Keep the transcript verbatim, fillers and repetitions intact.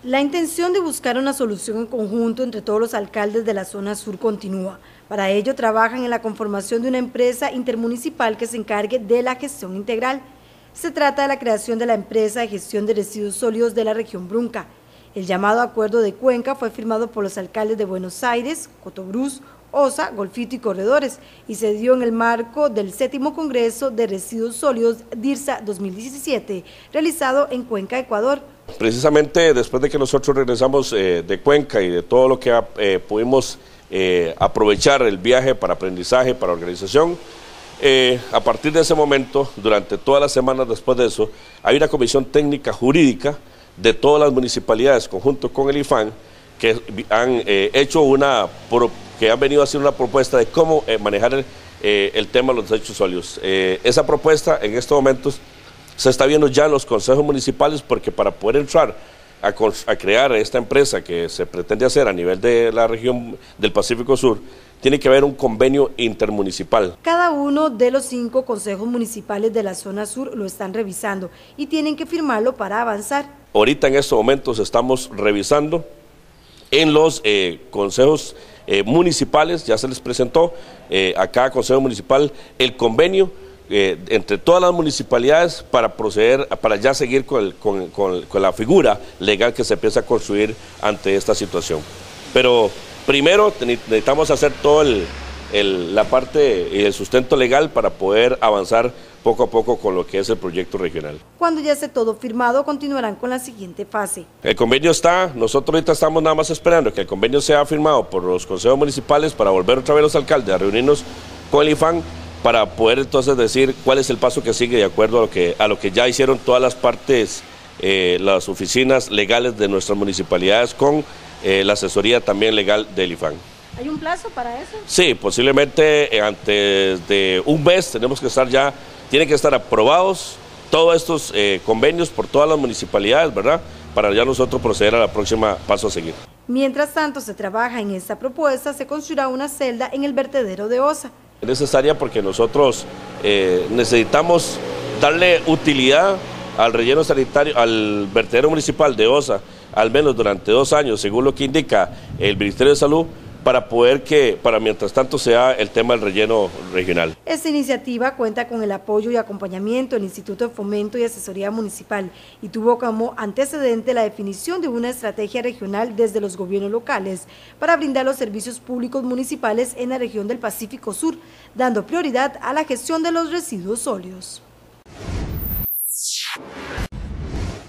La intención de buscar una solución en conjunto entre todos los alcaldes de la zona sur continúa. Para ello trabajan en la conformación de una empresa intermunicipal que se encargue de la gestión integral. Se trata de la creación de la empresa de gestión de residuos sólidos de la región Brunca. El llamado Acuerdo de Cuenca fue firmado por los alcaldes de Buenos Aires, Cotobruz, Osa, Golfito y Corredores y se dio en el marco del séptimo Congreso de Residuos Sólidos DIRSA dos mil diecisiete, realizado en Cuenca, Ecuador. Precisamente después de que nosotros regresamos eh, de Cuenca y de todo lo que eh, pudimos eh, aprovechar el viaje para aprendizaje, para organización, eh, a partir de ese momento, durante todas las semanas después de eso, hay una comisión técnica jurídica de todas las municipalidades, conjunto con el I F A N, que han eh, hecho una, que han venido a hacer una propuesta de cómo eh, manejar el, eh, el tema de los desechos sólidos. Eh, esa propuesta en estos momentos se está viendo ya en los consejos municipales, porque para poder entrar a, a crear esta empresa que se pretende hacer a nivel de la región del Pacífico Sur, tiene que haber un convenio intermunicipal. Cada uno de los cinco consejos municipales de la zona sur lo están revisando y tienen que firmarlo para avanzar. Ahorita en estos momentos estamos revisando en los eh, consejos eh, municipales, ya se les presentó eh, a cada consejo municipal el convenio eh, entre todas las municipalidades para proceder, para ya seguir con, el, con, con, con la figura legal que se empieza a construir ante esta situación. Pero primero necesitamos hacer toda la parte y el sustento legal para poder avanzar poco a poco con lo que es el proyecto regional. Cuando ya esté todo firmado, continuarán con la siguiente fase. El convenio está, nosotros ahorita estamos nada más esperando que el convenio sea firmado por los consejos municipales para volver otra vez los alcaldes a reunirnos con el I F A N para poder entonces decir cuál es el paso que sigue de acuerdo a lo que, a lo que ya hicieron todas las partes, eh, las oficinas legales de nuestras municipalidades con eh, la asesoría también legal del I F A N. ¿Hay un plazo para eso? Sí, posiblemente eh, antes de un mes tenemos que estar ya, tienen que estar aprobados todos estos eh, convenios por todas las municipalidades, ¿verdad? Para ya nosotros proceder a la próxima paso a seguir. Mientras tanto se trabaja en esta propuesta, se construirá una celda en el vertedero de Osa. Es necesaria porque nosotros eh, necesitamos darle utilidad al relleno sanitario, al vertedero municipal de Osa, al menos durante dos años, según lo que indica el Ministerio de Salud, para poder que, para mientras tanto sea el tema del relleno regional. Esta iniciativa cuenta con el apoyo y acompañamiento del Instituto de Fomento y Asesoría Municipal y tuvo como antecedente la definición de una estrategia regional desde los gobiernos locales para brindar los servicios públicos municipales en la región del Pacífico Sur, dando prioridad a la gestión de los residuos sólidos.